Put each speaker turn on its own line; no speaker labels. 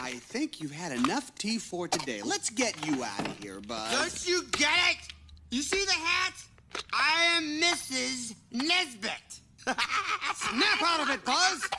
I think you've had enough tea for today. Let's get you out of here, Buzz.
Don't you get it? You see the hat? I am Mrs. Nesbit.
Snap out of it, Buzz!